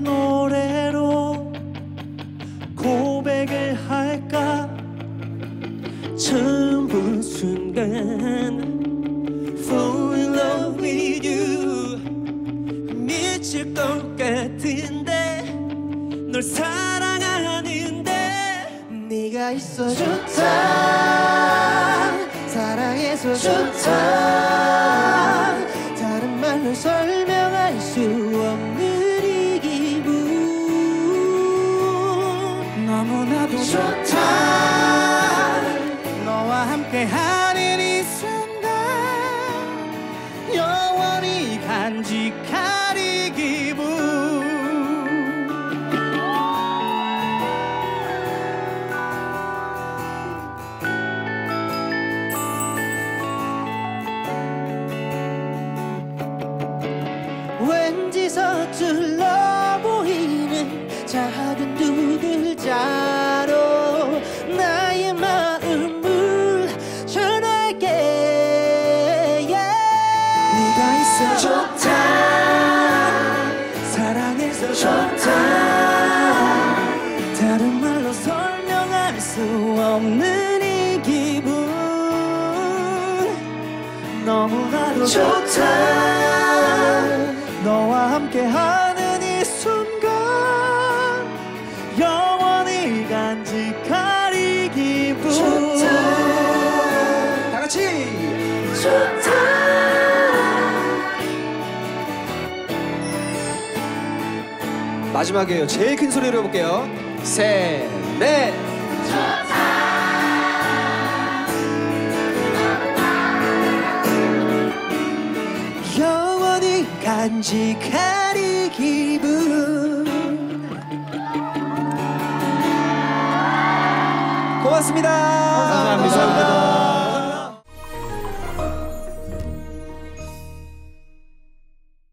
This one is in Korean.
노래로 고백을 할까. 처음 본 순간 Fall in love with you. 미칠 것 같은데 널 사랑하는데 네가 있어 좋다. 사랑해서 좋다. 다른 말로 설명할 수 없는 이 기분. 너무나도 좋다. 너와 함께하는 이 순간 영원히 간직할 이 기분. 왠지 서툴러 보이는 작은 두 글자로 나의 마음을 전할게. 네가 있어 좋다. 사랑해서 좋다. 다른 말로 설명할 수 없는 이 기분. 너무나도 좋다. 너와 함께하는 이 순간 영원히 간직할 이 기분. 좋다. 다 같이 좋다. 마지막이에요. 제일 큰 소리로 해볼게요. 셋, 넷. 영원히 간직할 이 기분. 고맙습니다. 감사합니다.